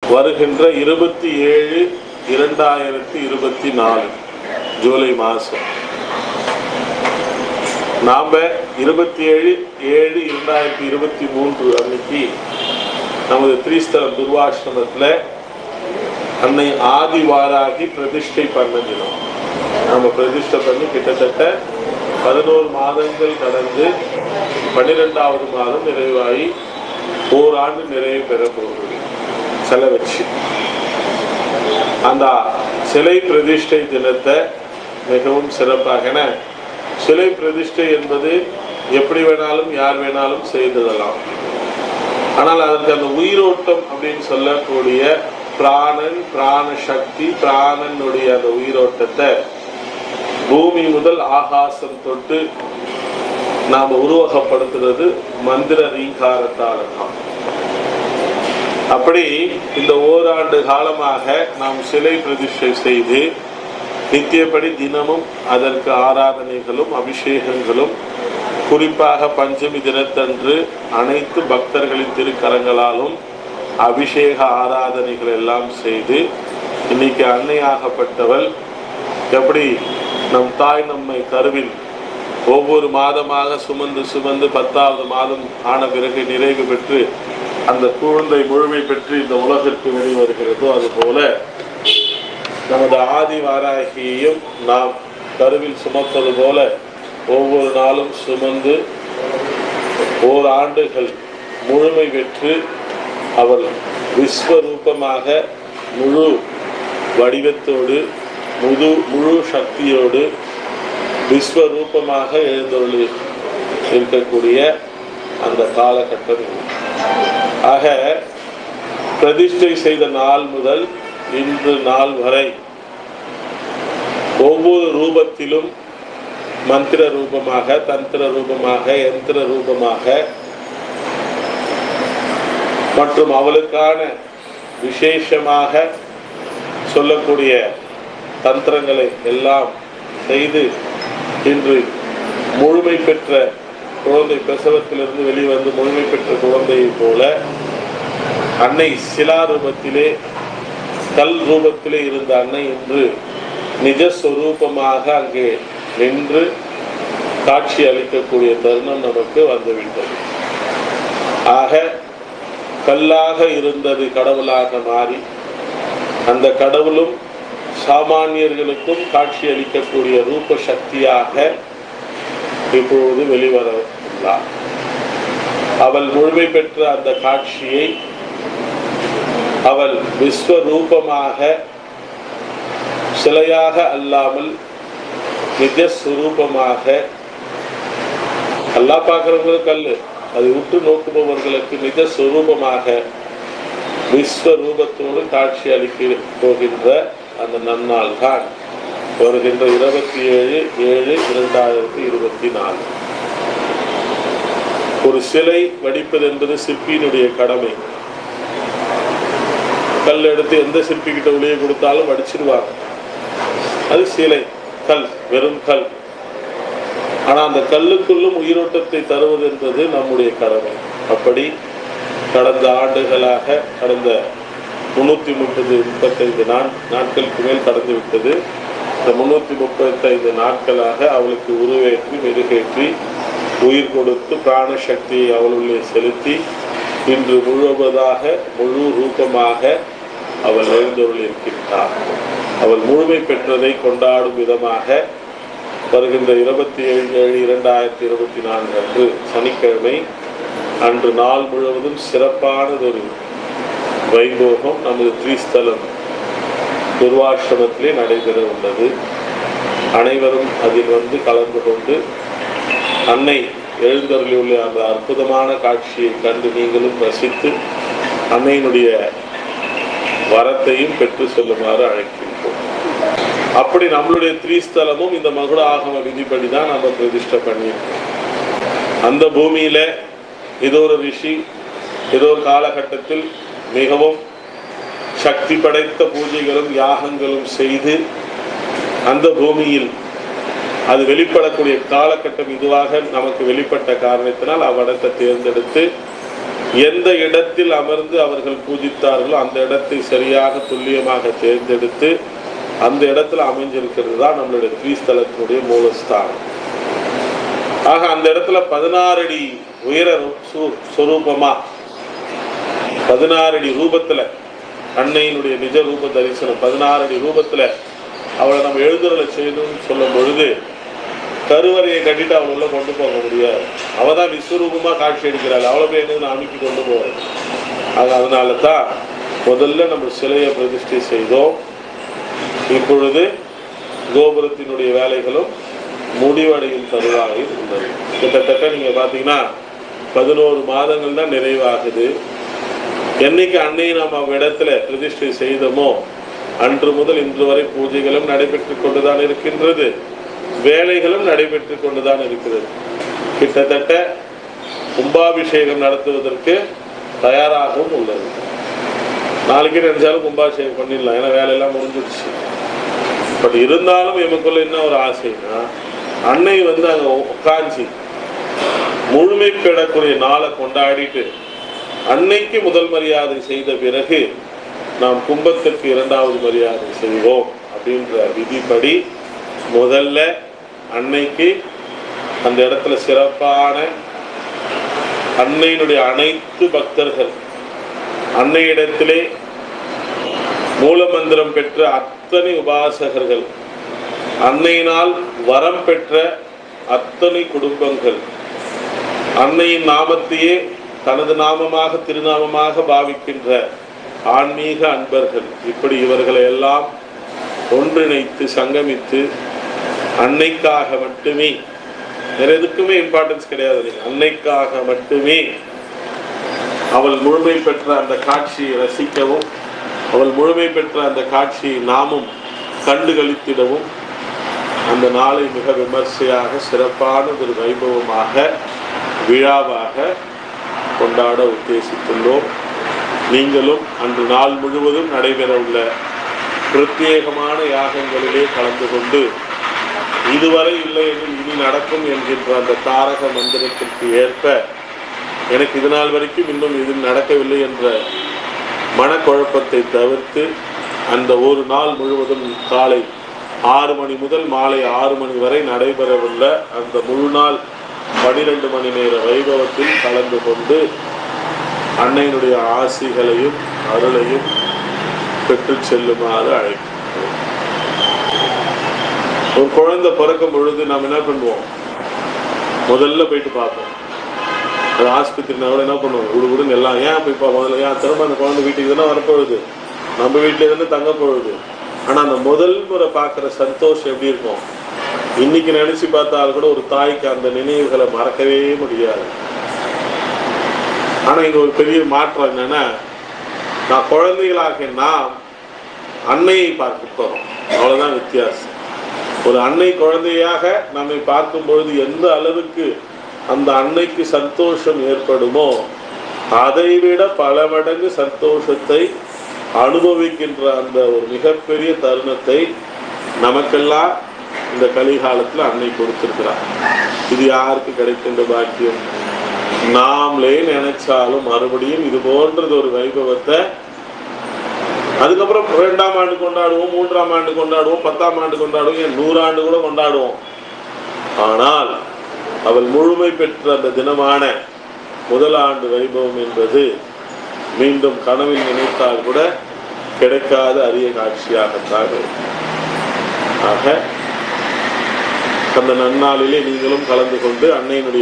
வருகின்ற 27/2024 ஜூலை மாதம் நாம் 27/7/2023 அன்னைக்கு நமது திரிஸ்தலம் துர்வாசிரமத்தில் அன்னை ஆதிவாராகி பிரதிஷ்டை பண்ண தினம். நம்ம பிரதிஷ்டை பண்ணி கிட்டத்தட்ட 11 மாதங்கள் கடந்து 12வது மாதம் நிறைவாகி ஓராண்டு நிறைவு பெற போகிறது. சிலை வச்சு அந்த சிலை பிரதிஷ்டை தினத்தை மிகவும் சிறப்பாக, சிலை பிரதிஷ்டை என்பது எப்படி வேணாலும் யார் வேணாலும் செய்திடலாம். ஆனால் அதற்கு அந்த உயிரோட்டம் அப்படின்னு சொல்லக்கூடிய பிராணன், பிராண சக்தி, பிராணனுடைய அந்த உயிரோட்டத்தை பூமி முதல் ஆகாசம் தொட்டு நாம் உருவகப்படுத்துறது மந்திர ரீங்காரத்தால் தான். அப்படி இந்த ஓராண்டு காலமாக நாம் சிலை பிரதிஷ்டை செய்து நித்தியப்படி தினமும் அதற்கு ஆராதனைகளும் அபிஷேகங்களும், குறிப்பாக பஞ்சமி தினத்தன்று அனைத்து பக்தர்களின் திருக்கரங்களாலும் அபிஷேக ஆராதனைகள் எல்லாம் செய்து இன்னைக்கு அன்னையாகப்பட்டவள் எப்படி நம் தாய் நம்மை கருவில் ஒவ்வொரு மாதமாக சுமந்து 10வது மாதம் ஆன பிறகு நிறைவு பெற்று அந்த குழந்தை முழுமை பெற்று இந்த உலகிற்கு வெளிவருகிறதோ, அதுபோல நமது ஆதிவாராகியையும் நாம் கருவில் சுமப்பது போல ஒவ்வொரு நாளும் சுமந்து ஓராண்டுகள் முழுமை பெற்று அவள் விஸ்வரூபமாக முழு வடிவத்தோடு முழு சக்தியோடு விஸ்வரூபமாக எழுந்தொழி இருக்கக்கூடிய அந்த காலகட்டம். ஆக பிரதிஷ்டை செய்த நாள் முதல் இன்று நாள் வரை ஒவ்வொரு ரூபத்திலும் மந்திர ரூபமாக, தந்திர ரூபமாக, யந்திர ரூபமாக மற்றும் அவளுக்கான விசேஷமாக சொல்லக்கூடிய தந்திரங்களை எல்லாம் செய்து இன்று முழுமை பெற்ற குழந்தை, பிரசவத்திலிருந்து வெளிவந்து முழுமை பெற்ற குழந்தையை போல அன்னை சிலா ரூபத்திலே, கல் ரூபத்திலே இருந்த அன்னை இன்று நிஜஸ்வரூபமாக அங்கே நின்று காட்சி அளிக்கக்கூடிய தருணம் நமக்கு வந்துவிட்டது. ஆக கல்லாக இருந்தது கடவுளாக மாறி அந்த கடவுளும் சாமானியர்களுக்கும் காட்சி அளிக்கக்கூடிய ரூப சக்தியாக இப்பொழுது வெளிவரவுள்ளார். அவள் முழுமை பெற்ற அந்த காட்சியை அவள் விஸ்வரூபமாக, சிலையாக அல்லாமல் நிஜஸ்வரூபமாக, அல்லா பார்க்கிறவங்களுக்கு கல்லு, அதை உற்று நோக்குபவர்களுக்கு நிஜஸ்வரூபமாக விஸ்வரூபத்தோடு காட்சி அளிக்க போகின்ற அந்த நன்னாள் தான் வருகின்ற 27/7/2024. ஒரு சிலை வடிப்பது என்பது சிற்பியினுடைய கடமை. கல் எடுத்து எந்த சிற்பி கிட்ட ஒளியை கொடுத்தாலும் வடிச்சிருவாங்க. அது சிலை, கல், வெறும் கல். ஆனால் அந்த கல்லுக்குள்ளும் உயிரோட்டத்தை தருவது என்பது நம்முடைய கடமை. அப்படி கடந்த ஆண்டுகளாக, கடந்த 335 நாட்களுக்கு மேல் கடந்து விட்டது. இந்த 335 நாட்களாக அவளுக்கு உருவேற்றி, மெருகேற்றி, உயிர் கொடுத்து பிராண சக்தியை அவளுள்ளே செலுத்தி இன்று முழுவதாக முழு ரூபமாக அவள் எழுந்தொருள் இருக்கின்றார். அவள் முழுமை பெற்றதை கொண்டாடும் விதமாக வருகின்ற 27/7/2024 அன்று சனிக்கிழமை அன்று நாள் முழுவதும் சிறப்பானதொரு வைபோகம் நமது திரிஸ்தலம் துர்வாசிரமத்திலே நடைபெற உள்ளது. அனைவரும் அதில் வந்து கலந்து கொண்டு அன்னை எழுந்தருளியுள்ள அந்த அற்புதமான காட்சியை கண்டு நீங்களும் ரசித்து அன்னையினுடைய வரத்தையும் பெற்று செல்லுமாறு அழைக்கின்றோம். அப்படி நம்மளுடைய திரிஸ்தலமும் இந்த மகுட ஆகம விதிப்படி தான் நம்ம பிரதிஷ்டை பண்ணியிருக்கோம். அந்த பூமியில ஏதோ ஒரு ரிஷி ஏதோ ஒரு காலகட்டத்தில் மிகவும் சக்தி படைத்த பூஜைகளும் யாகங்களும் செய்து அந்த பூமியில் அது வெளிப்படக்கூடிய காலகட்டம் இதுவாக நமக்கு வெளிப்பட்ட காரணத்தினால் அவ்விடத்தை தேர்ந்தெடுத்து எந்த இடத்தில் அமர்ந்து அவர்கள் பூஜித்தார்களோ அந்த இடத்தை சரியாக துல்லியமாக தேர்ந்தெடுத்து அந்த இடத்துல அமைஞ்சிருக்கிறது தான் நம்மளுடைய ஸ்ரீஸ்தலத்தினுடைய மூலஸ்தானம். ஆக அந்த இடத்துல 16 அடி உயர சொரூபமா 16 அடி ரூபத்துல அன்னையினுடைய நிஜ ரூப தரிசனம் 16 அடி ரூபத்துல அவளை நம்ம எழுதுறலை செய்யணும்னு சொல்லும் பொழுது கருவறையை கட்டிட்டு அவளை உள்ள கொண்டு போக முடியாது. அவள் தான் விஸ்வரூபமா காட்சி அடிக்கிறாள். அவளை போய் எங்க அமைக்கி கொண்டு போவாள். அதனால தான் முதல்ல நம்ம சிலையை பிரதிஷ்டை செய்தோம். இப்பொழுது கோபுரத்தினுடைய வேலைகளும் முடிவடையும் தருவாயில் உள்ளது. கிட்டத்தட்ட நீங்க பாத்தீங்கன்னா 11 மாதங்கள் தான் நிறைவாகுது. என்னைக்கு அன்னையை நாம் இடத்துல பிரதிஷ்டை செய்தோமோ அன்று முதல் இன்று வரை பூஜைகளும் நடைபெற்று கொண்டுதான் இருக்கின்றது, வேலைகளும் நடைபெற்று கொண்டுதான் இருக்கிறது. கிட்டத்தட்ட கும்பாபிஷேகம் நடத்துவதற்கு தயாராகவும் உள்ளது. நாளைக்கு நினைச்சாலும் கும்பாபிஷேகம் பண்ணிடலாம், ஏன்னா வேலையெல்லாம் முடிஞ்சிடுச்சு. பட் இருந்தாலும் எமக்குள்ள என்ன ஒரு ஆசைன்னா அன்னை அங்க உட்காஞ்சி முழுமை பெறக்கூடிய நாளை கொண்டாடிட்டு அன்னைக்கு முதல் மரியாதை செய்த பிறகு நாம் கும்பத்திற்கு 2வது மரியாதை செய்வோம் அப்படின்ற விதிப்படி முதல்ல அன்னைக்கு அந்த இடத்துல சிறப்பான அன்னையினுடைய அனைத்து பக்தர்கள், அன்னையிடத்திலே மூலமந்திரம் பெற்ற அத்தனை உபாசகர்கள், அன்னையினால் வரம் பெற்ற அத்தனை குடும்பங்கள், அன்னையின் நாமத்தையே தனது நாமமாக திருநாமமாக பாவிக்கின்ற ஆன்மீக அன்பர்கள், இப்படி இவர்களை எல்லாம் ஒன்றிணைத்து சங்கமித்து அன்னைக்காக மட்டுமே, வேற எதுக்குமே இம்பார்ட்டன்ஸ் கிடையாது, அன்னைக்காக மட்டுமே அவள் முழுமை பெற்ற அந்த காட்சியை ரசிக்கவும் அவள் முழுமை பெற்ற அந்த காட்சியை நாமும் கண்டு கழித்திடவும் அந்த நாளை மிக விமர்சையாக சிறப்பான ஒரு வைபவமாக விழாவாக கொண்டாட உத்தேசித்துள்ளோம். நீங்களும் அன்று நாள் முழுவதும் நடைபெற உள்ள பிரத்யேகமான யாகங்களிலே கலந்து கொண்டு இதுவரை இல்லை என்று இனி நடக்கும் என்கின்ற அந்த தாரக மந்திரத்திற்கு ஏற்ப எனக்கு இது நாள் வரைக்கும் இன்னும் இது நடக்கவில்லை என்ற மனக்குழப்பத்தை தவிர்த்து அந்த ஒரு நாள் முழுவதும் காலை 6 மணி முதல் மாலை 6 மணி வரை நடைபெறவுள்ள அந்த முழு நாள் 12 மணி நேர வைபவத்தில் கலந்து கொண்டு அன்னையினுடைய ஆசிகளையும் அருளையும் பெற்று செல்லுமாறு அழைக்கிறோம். ஒரு குழந்தை பிறக்கும் பொழுது நாம் என்ன பண்ணுவோம், முதல்ல போயிட்டு பார்ப்போம். அது ஆஸ்பத்திரினா கூட என்ன பண்ணுவோம், குடுன்னு எல்லாம் ஏன் போய் முதல்ல ஏன் திரும்ப அந்த குழந்தை வீட்டுக்கு தானே வரப்போகுது, நம்ம வீட்டிலே தானே தங்க போகுது. ஆனால் அந்த முதல் முறை பார்க்குற சந்தோஷம் எப்படி இருக்கும், இன்னைக்கு நினைச்சு பார்த்தாலும் கூட ஒரு தாய்க்கு அந்த நினைவுகளை மறக்கவே முடியாது. ஆனா இங்க ஒரு பெரிய மாற்றம் என்னன்னா, நான் குழந்தைகளாக நாம் அன்னையை பார்க்க போறோம், அவ்வளவுதான் வித்தியாசம். ஒரு அன்னை குழந்தையாக நம்மை பார்க்கும் பொழுது எந்த அளவுக்கு அந்த அன்னைக்கு சந்தோஷம் ஏற்படுமோ அதைவிட பல மடங்கு சந்தோஷத்தை அனுபவிக்கின்ற அந்த ஒரு மிகப்பெரிய தருணத்தை நமக்கெல்லாம் இந்த கலிகாலத்தில் அன்னை கொடுத்திருக்கிறார். இது யாருக்கு கிடைக்கின்ற பாக்கியம்? நாமளே நினைச்சாலும் மறுபடியும் இது போன்றது ஒரு வைபவத்தை அதுக்கப்புறம் 2ஆம் ஆண்டு கொண்டாடுவோம், 3ஆம் ஆண்டு கொண்டாடுவோம், 10ஆம் ஆண்டு கொண்டாடுவோம், 100 ஆண்டு கூட கொண்டாடுவோம். ஆனால் அவள் முழுமை பெற்ற அந்த தினமான முதல் ஆண்டு வைபவம் என்பது மீண்டும் கனவில் நினைத்தால் கூட கிடைக்காத அரிய காட்சியாகத்தான். ஆக அந்த நன்னாளிலே நீங்களும் கலந்து கொண்டு அன்னையினுடைய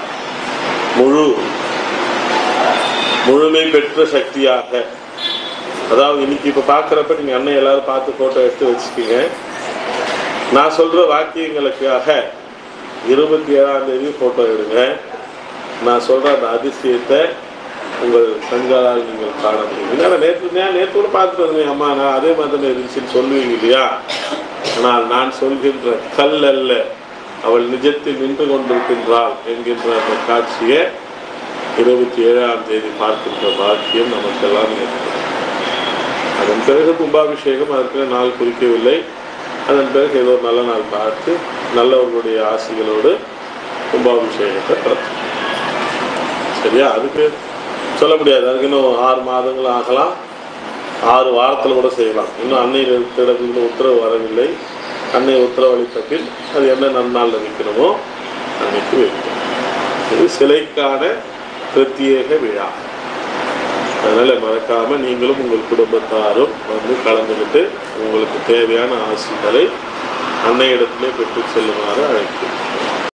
முழுமை பெற்ற சக்தியாக, அதாவது இன்னைக்கு இப்ப பாக்குறப்ப நீங்க அன்னை எல்லாரும் பார்த்து போட்டோ எடுத்து வச்சுக்கீங்க. நான் சொல்ற வாக்கியங்களுக்காக 27ஆம் தேதி போட்டோ எடுங்க. நான் சொல்ற அந்த அதிசயத்தை உங்கள் கண்களால் நீங்கள் காண முடியும். நேற்று கூட பார்த்துட்டு வந்தேன், அம்மா நான் அதே மாதிரி இருந்துச்சுன்னு சொல்லுவீங்க இல்லையா? ஆனால் நான் சொல்கின்ற கல் அல்ல, அவள் நிஜத்தில் நின்று கொண்டிருக்கின்றாள் என்கின்ற அந்த காட்சியை 27ஆம் தேதி பார்க்கின்ற பாக்கியம் நமக்கெல்லாம் ஏற்படும். அதன் பிறகு கும்பாபிஷேகம் அதற்கு நாள் குறிக்கவில்லை. அதன் பிறகு ஏதோ நல்ல நாள் பார்த்து நல்லவர்களுடைய ஆசிகளோடு கும்பாபிஷேகத்தை நடத்தும். சரியா? அதுக்கு சொல்ல முடியாது. அதுக்கு இன்னும் 6 மாதங்கள் ஆகலாம், 6 வாரத்தில் கூட செய்யலாம். இன்னும் அன்னையிடத்தில் உத்தரவு வரவில்லை. அன்னை உத்தரவளித்த பின் அது என்ன நன்னாளில் வைக்கணுமோ அன்னைக்கு வைக்கணும். இது சிலைக்கான பிரத்யேக விழா. அதனால் மறக்காமல் நீங்களும் உங்கள் குடும்பத்தாரும் வந்து கலந்துக்கிட்டு உங்களுக்கு தேவையான ஆசைகளை அன்னையிடத்திலே பெற்று செல்லுமாறு அழைக்கிறேன்.